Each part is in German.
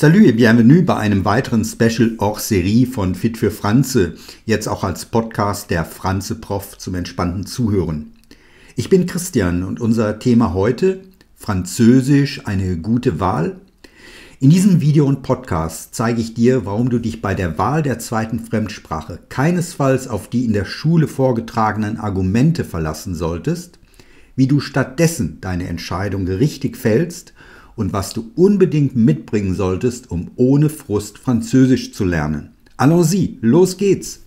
Salut et bienvenue bei einem weiteren Special hors série von Fit für Franze, jetzt auch als Podcast der Franze Prof zum entspannten Zuhören. Ich bin Christian und unser Thema heute: Französisch, eine gute Wahl? In diesem Video und Podcast zeige ich dir, warum du dich bei der Wahl der zweiten Fremdsprache keinesfalls auf die in der Schule vorgetragenen Argumente verlassen solltest, wie du stattdessen deine Entscheidung richtig fällst und was du unbedingt mitbringen solltest, um ohne Frust Französisch zu lernen. Allons-y, los geht's!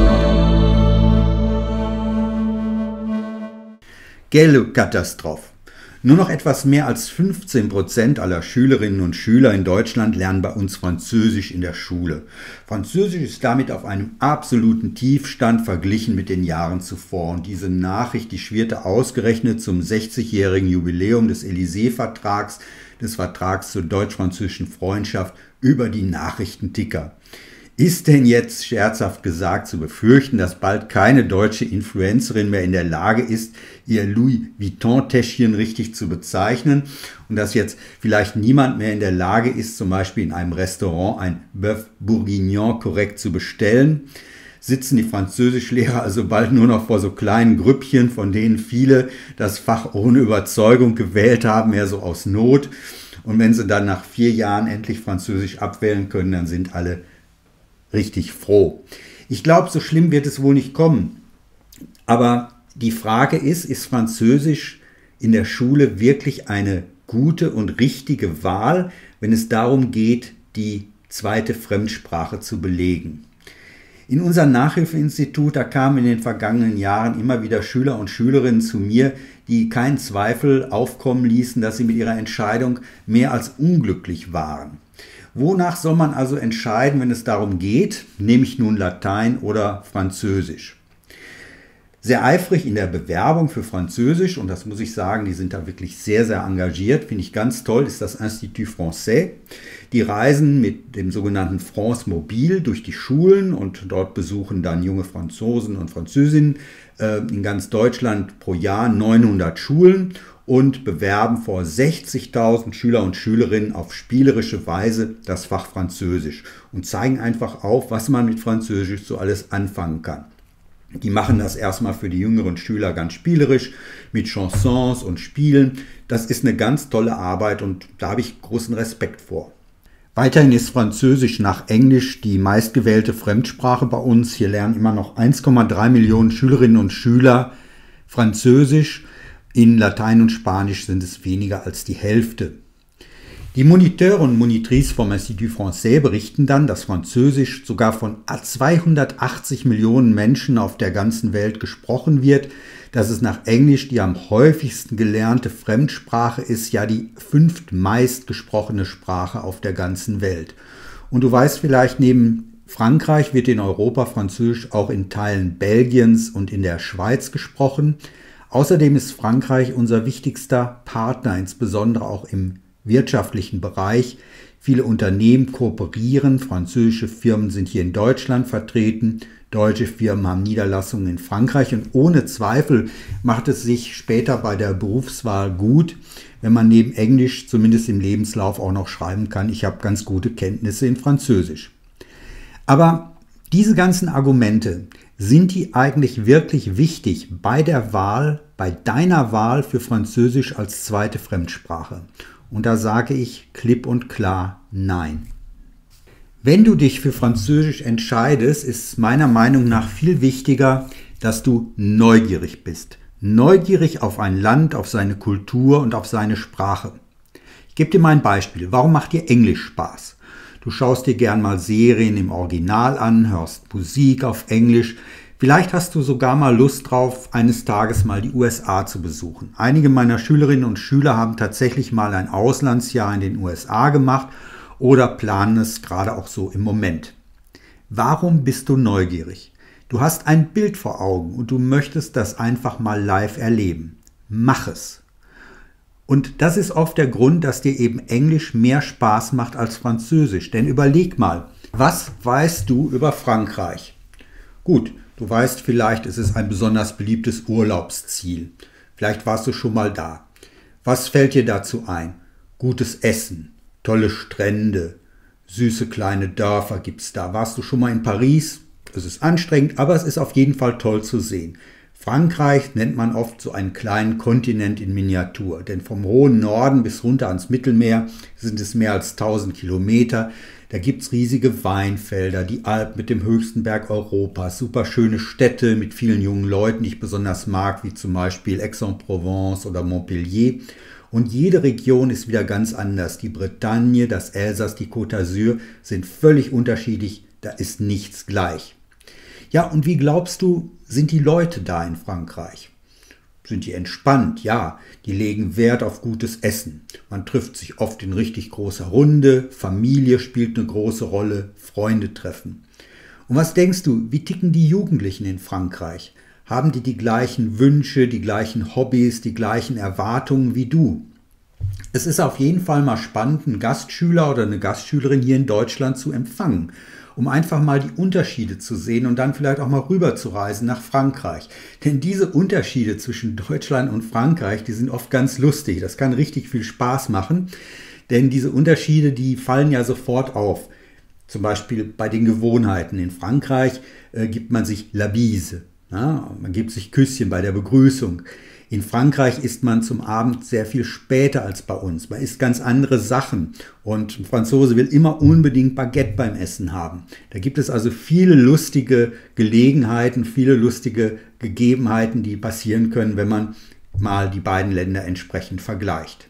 Quelle Katastrophe! Nur noch etwas mehr als 15% aller Schülerinnen und Schüler in Deutschland lernen bei uns Französisch in der Schule. Französisch ist damit auf einem absoluten Tiefstand verglichen mit den Jahren zuvor. Und diese Nachricht, die schwirrte ausgerechnet zum 60-jährigen Jubiläum des Élysée-Vertrags, des Vertrags zur deutsch-französischen Freundschaft, über die Nachrichtenticker. Ist denn jetzt, scherzhaft gesagt, zu befürchten, dass bald keine deutsche Influencerin mehr in der Lage ist, ihr Louis Vuitton-Täschchen richtig zu bezeichnen und dass jetzt vielleicht niemand mehr in der Lage ist, zum Beispiel in einem Restaurant ein Bœuf Bourguignon korrekt zu bestellen? Sitzen die Französischlehrer also bald nur noch vor so kleinen Grüppchen, von denen viele das Fach ohne Überzeugung gewählt haben, mehr so aus Not. Und wenn sie dann nach 4 Jahren endlich Französisch abwählen können, dann sind alle richtig froh. Ich glaube, so schlimm wird es wohl nicht kommen. Aber die Frage ist Französisch in der Schule wirklich eine gute und richtige Wahl, wenn es darum geht, die zweite Fremdsprache zu belegen? In unserem Nachhilfeinstitut, da kamen in den vergangenen Jahren immer wieder Schüler und Schülerinnen zu mir, die keinen Zweifel aufkommen ließen, dass sie mit ihrer Entscheidung mehr als unglücklich waren. Wonach soll man also entscheiden, wenn es darum geht, nehme ich nun Latein oder Französisch? Sehr eifrig in der Bewerbung für Französisch, und das muss ich sagen, die sind da wirklich sehr, sehr engagiert, finde ich ganz toll, ist das Institut Français. Die reisen mit dem sogenannten France Mobile durch die Schulen und dort besuchen dann junge Franzosen und Französinnen in ganz Deutschland pro Jahr 900 Schulen und bewerben vor 60.000 Schüler und Schülerinnen auf spielerische Weise das Fach Französisch und zeigen einfach auf, was man mit Französisch so alles anfangen kann. Die machen das erstmal für die jüngeren Schüler ganz spielerisch mit Chansons und Spielen. Das ist eine ganz tolle Arbeit und da habe ich großen Respekt vor. Weiterhin ist Französisch nach Englisch die meistgewählte Fremdsprache bei uns. Hier lernen immer noch 1,3 Millionen Schülerinnen und Schüler Französisch. In Latein und Spanisch sind es weniger als die Hälfte. Die Moniteure und Monitrices vom Institut Français berichten dann, dass Französisch sogar von 280 Millionen Menschen auf der ganzen Welt gesprochen wird, dass es nach Englisch die am häufigsten gelernte Fremdsprache ist, ja die 5. meist gesprochene Sprache auf der ganzen Welt. Und du weißt vielleicht, neben Frankreich wird in Europa Französisch auch in Teilen Belgiens und in der Schweiz gesprochen. Außerdem ist Frankreich unser wichtigster Partner, insbesondere auch im wirtschaftlichen Bereich. Viele Unternehmen kooperieren, französische Firmen sind hier in Deutschland vertreten, deutsche Firmen haben Niederlassungen in Frankreich und ohne Zweifel macht es sich später bei der Berufswahl gut, wenn man neben Englisch zumindest im Lebenslauf auch noch schreiben kann, ich habe ganz gute Kenntnisse in Französisch. Aber diese ganzen Argumente, sind die eigentlich wirklich wichtig bei der Wahl, bei deiner Wahl für Französisch als zweite Fremdsprache? Und da sage ich klipp und klar nein. Wenn du dich für Französisch entscheidest, ist meiner Meinung nach viel wichtiger, dass du neugierig bist. Neugierig auf ein Land, auf seine Kultur und auf seine Sprache. Ich gebe dir mal ein Beispiel. Warum macht dir Englisch Spaß? Du schaust dir gern mal Serien im Original an, hörst Musik auf Englisch. Vielleicht hast du sogar mal Lust drauf, eines Tages mal die USA zu besuchen. Einige meiner Schülerinnen und Schüler haben tatsächlich mal ein Auslandsjahr in den USA gemacht oder planen es gerade auch so im Moment. Warum bist du neugierig? Du hast ein Bild vor Augen und du möchtest das einfach mal live erleben. Mach es! Und das ist oft der Grund, dass dir eben Englisch mehr Spaß macht als Französisch. Denn überleg mal, was weißt du über Frankreich? Gut, du weißt vielleicht, es ist ein besonders beliebtes Urlaubsziel. Vielleicht warst du schon mal da. Was fällt dir dazu ein? Gutes Essen, tolle Strände, Süße kleine Dörfer gibt es da. Warst du schon mal in Paris? Es ist anstrengend, aber es ist auf jeden Fall toll zu sehen. Frankreich nennt man oft so einen kleinen Kontinent in Miniatur, denn vom hohen Norden bis runter ans Mittelmeer sind es mehr als 1000 Kilometer. Da gibt es riesige Weinfelder, die Alpen mit dem höchsten Berg Europas, super schöne Städte mit vielen jungen Leuten, die ich besonders mag, wie zum Beispiel Aix-en-Provence oder Montpellier. Und jede Region ist wieder ganz anders. Die Bretagne, das Elsass, die Côte d'Azur sind völlig unterschiedlich, da ist nichts gleich. Ja, und wie glaubst du, sind die Leute da in Frankreich? Sind die entspannt? Ja, die legen Wert auf gutes Essen. Man trifft sich oft in richtig großer Runde, Familie spielt eine große Rolle, Freunde treffen. Und was denkst du, wie ticken die Jugendlichen in Frankreich? Haben die gleichen Wünsche, die gleichen Hobbys, die gleichen Erwartungen wie du? Es ist auf jeden Fall mal spannend, einen Gastschüler oder eine Gastschülerin hier in Deutschland zu empfangen, um einfach mal die Unterschiede zu sehen und dann vielleicht auch mal rüber zu reisen nach Frankreich. Denn diese Unterschiede zwischen Deutschland und Frankreich, die sind oft ganz lustig. Das kann richtig viel Spaß machen, denn diese Unterschiede, die fallen ja sofort auf. Zum Beispiel bei den Gewohnheiten. In Frankreich gibt man sich la bise. Ja, man gibt sich Küsschen bei der Begrüßung. In Frankreich isst man zum Abend sehr viel später als bei uns. Man isst ganz andere Sachen und ein Franzose will immer unbedingt Baguette beim Essen haben. Da gibt es also viele lustige Gelegenheiten, viele lustige Gegebenheiten, die passieren können, wenn man mal die beiden Länder entsprechend vergleicht.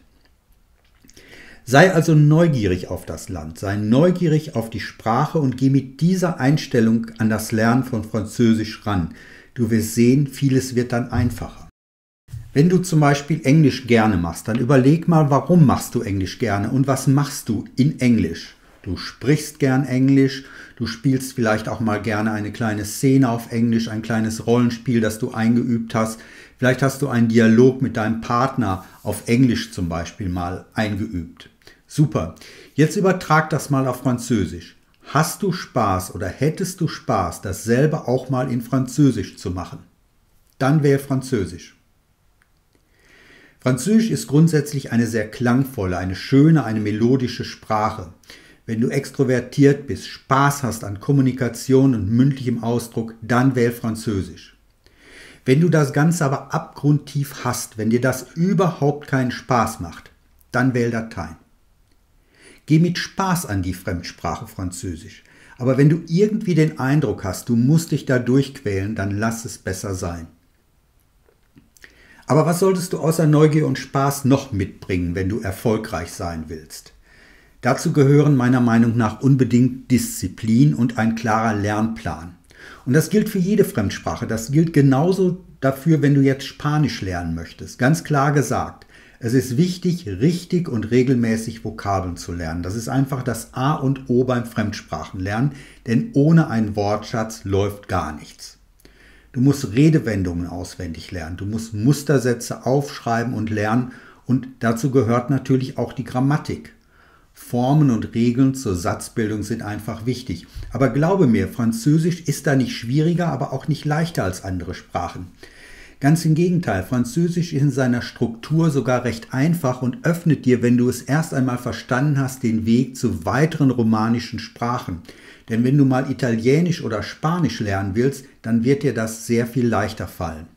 Sei also neugierig auf das Land, sei neugierig auf die Sprache und geh mit dieser Einstellung an das Lernen von Französisch ran. Du wirst sehen, vieles wird dann einfacher. Wenn du zum Beispiel Englisch gerne machst, dann überleg mal, warum machst du Englisch gerne und was machst du in Englisch? Du sprichst gern Englisch, du spielst vielleicht auch mal gerne eine kleine Szene auf Englisch, ein kleines Rollenspiel, das du eingeübt hast. Vielleicht hast du einen Dialog mit deinem Partner auf Englisch zum Beispiel mal eingeübt. Super, jetzt übertrag das mal auf Französisch. Hast du Spaß oder hättest du Spaß, dasselbe auch mal in Französisch zu machen? Dann wähle Französisch. Französisch ist grundsätzlich eine sehr klangvolle, eine schöne, eine melodische Sprache. Wenn du extrovertiert bist, Spaß hast an Kommunikation und mündlichem Ausdruck, dann wähl Französisch. Wenn du das Ganze aber abgrundtief hasst, wenn dir das überhaupt keinen Spaß macht, dann wähl Latein. Geh mit Spaß an die Fremdsprache Französisch. Aber wenn du irgendwie den Eindruck hast, du musst dich da durchquälen, dann lass es besser sein. Aber was solltest du außer Neugier und Spaß noch mitbringen, wenn du erfolgreich sein willst? Dazu gehören meiner Meinung nach unbedingt Disziplin und ein klarer Lernplan. Und das gilt für jede Fremdsprache. Das gilt genauso dafür, wenn du jetzt Spanisch lernen möchtest. Ganz klar gesagt, es ist wichtig, richtig und regelmäßig Vokabeln zu lernen. Das ist einfach das A und O beim Fremdsprachenlernen, denn ohne einen Wortschatz läuft gar nichts. Du musst Redewendungen auswendig lernen, du musst Mustersätze aufschreiben und lernen und dazu gehört natürlich auch die Grammatik. Formen und Regeln zur Satzbildung sind einfach wichtig. Aber glaube mir, Französisch ist da nicht schwieriger, aber auch nicht leichter als andere Sprachen. Ganz im Gegenteil, Französisch ist in seiner Struktur sogar recht einfach und öffnet dir, wenn du es erst einmal verstanden hast, den Weg zu weiteren romanischen Sprachen. Denn wenn du mal Italienisch oder Spanisch lernen willst, dann wird dir das sehr viel leichter fallen.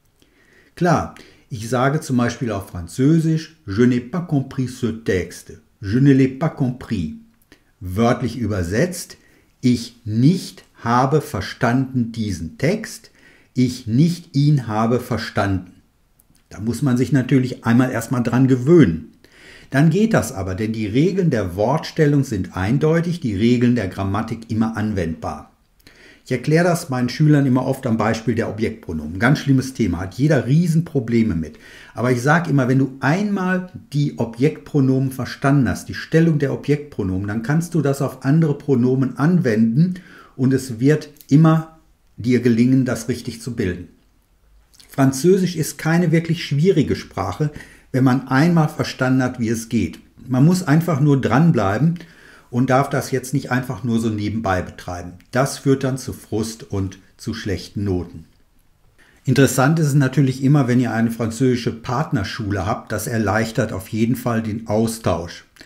Klar, ich sage zum Beispiel auf Französisch, je n'ai pas compris ce texte, je ne l'ai pas compris. Wörtlich übersetzt, ich nicht habe verstanden diesen Text, ich nicht ihn habe verstanden. Da muss man sich natürlich einmal erstmal dran gewöhnen. Dann geht das aber, denn die Regeln der Wortstellung sind eindeutig, die Regeln der Grammatik immer anwendbar. Ich erkläre das meinen Schülern immer oft am Beispiel der Objektpronomen. Ganz schlimmes Thema, hat jeder Riesenprobleme mit. Aber ich sage immer, wenn du einmal die Objektpronomen verstanden hast, die Stellung der Objektpronomen, dann kannst du das auf andere Pronomen anwenden und es wird immer dir gelingen, das richtig zu bilden. Französisch ist keine wirklich schwierige Sprache, wenn man einmal verstanden hat, wie es geht. Man muss einfach nur dranbleiben und darf das jetzt nicht einfach nur so nebenbei betreiben. Das führt dann zu Frust und zu schlechten Noten. Interessant ist es natürlich immer, wenn ihr eine französische Partnerschule habt, das erleichtert auf jeden Fall den Austausch.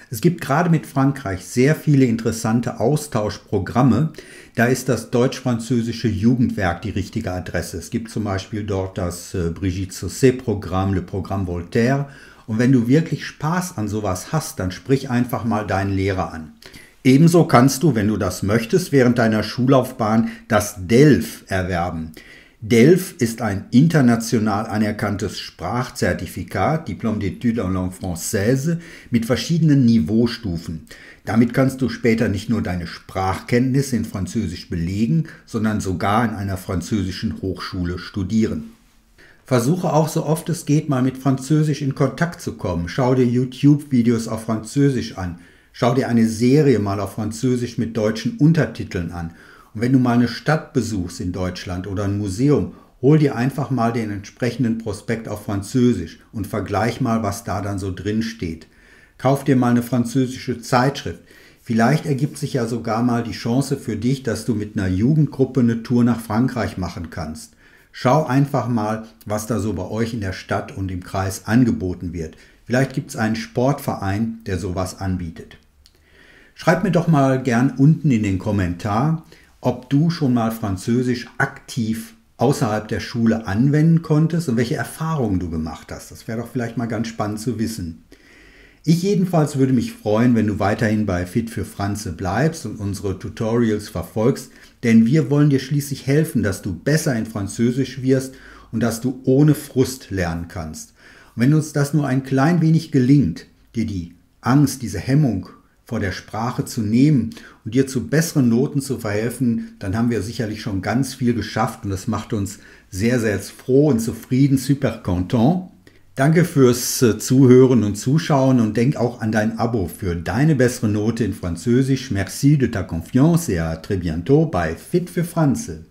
Es gibt gerade mit Frankreich sehr viele interessante Austauschprogramme. Da ist das deutsch-französische Jugendwerk die richtige Adresse. Es gibt zum Beispiel dort das Brigitte Saucet-Programm, Le Programme Voltaire. Und wenn du wirklich Spaß an sowas hast, dann sprich einfach mal deinen Lehrer an. Ebenso kannst du, wenn du das möchtest, während deiner Schullaufbahn das DELF erwerben. DELF ist ein international anerkanntes Sprachzertifikat, Diplôme d'études en langue française, mit verschiedenen Niveaustufen. Damit kannst du später nicht nur deine Sprachkenntnisse in Französisch belegen, sondern sogar in einer französischen Hochschule studieren. Versuche auch so oft es geht, mal mit Französisch in Kontakt zu kommen. Schau dir YouTube-Videos auf Französisch an. Schau dir eine Serie mal auf Französisch mit deutschen Untertiteln an. Und wenn du mal eine Stadt besuchst in Deutschland oder ein Museum, hol dir einfach mal den entsprechenden Prospekt auf Französisch und vergleich mal, was da dann so drin steht. Kauf dir mal eine französische Zeitschrift. Vielleicht ergibt sich ja sogar mal die Chance für dich, dass du mit einer Jugendgruppe eine Tour nach Frankreich machen kannst. Schau einfach mal, was da so bei euch in der Stadt und im Kreis angeboten wird. Vielleicht gibt es einen Sportverein, der sowas anbietet. Schreib mir doch mal gern unten in den Kommentar, ob du schon mal Französisch aktiv außerhalb der Schule anwenden konntest und welche Erfahrungen du gemacht hast. Das wäre doch vielleicht mal ganz spannend zu wissen. Ich jedenfalls würde mich freuen, wenn du weiterhin bei Fit für Franze bleibst und unsere Tutorials verfolgst, denn wir wollen dir schließlich helfen, dass du besser in Französisch wirst und dass du ohne Frust lernen kannst. Und wenn uns das nur ein klein wenig gelingt, dir die Angst, diese Hemmung vor der Sprache zu nehmen und dir zu besseren Noten zu verhelfen, dann haben wir sicherlich schon ganz viel geschafft und das macht uns sehr, sehr froh und zufrieden, super content. Danke fürs Zuhören und Zuschauen und denk auch an dein Abo für deine bessere Note in Französisch. Merci de ta confiance et à très bientôt bei Fit für Franze.